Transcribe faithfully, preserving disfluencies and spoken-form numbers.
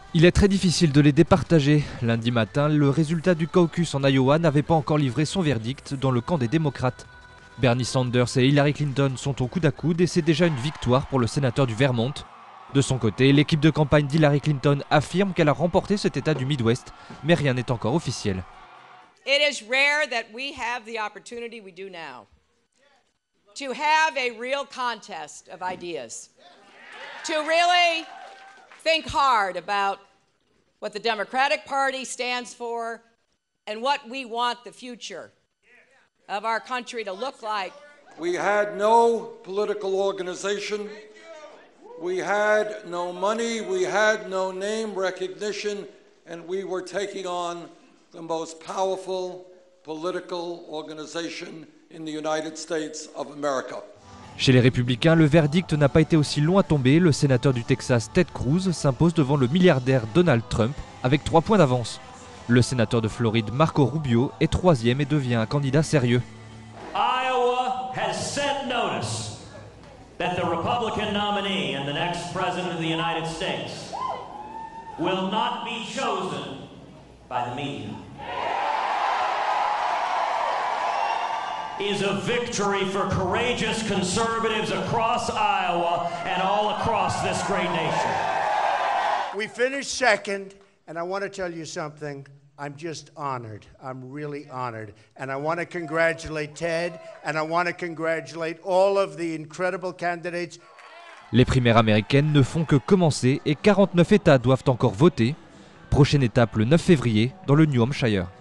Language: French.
Il est très difficile de les départager. Lundi matin, le résultat du caucus en Iowa n'avait pas encore livré son verdict dans le camp des démocrates. Bernie Sanders et Hillary Clinton sont au coude à coude et c'est déjà une victoire pour le sénateur du Vermont. De son côté, l'équipe de campagne d'Hillary Clinton affirme qu'elle a remporté cet état du Midwest, mais rien n'est encore officiel. It is rare that we have the opportunity we do now to have a real contest of ideas, to really think hard about what the Democratic Party stands for and what we want the future of our country to look like. We had no political organization, we had no money, we had no name recognition, and we were taking on the most powerful political organization in the United States of America. Chez les Républicains, le verdict n'a pas été aussi long à tomber. Le sénateur du Texas, Ted Cruz, s'impose devant le milliardaire Donald Trump avec trois points d'avance. Le sénateur de Floride, Marco Rubio, est troisième et devient un candidat sérieux. Iowa has sent notice that the Republican nominee and the next president of the United States will not be chosen by the media. Is a victory for courageous conservatives across Iowa and all across this great nation. We finished second, and I want to tell you something. I'm just honored. I'm really honored. And I want to congratulate Ted, and I want to congratulate all of the incredible candidates. Les primaires américaines ne font que commencer et quarante-neuf États doivent encore voter. Prochaine étape le neuf février dans le New Hampshire.